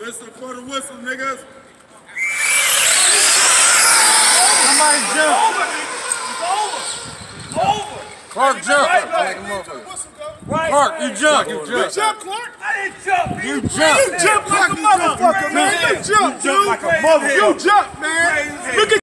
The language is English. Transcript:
Listen for the whistle, niggas. Somebody jump. It's over. Clark jump. Clark, you jump. You jump, Clark. I didn't jump. You jump. You jump like a motherfucker, man. You jump, dude. like a motherfucker. You jump, man. Look at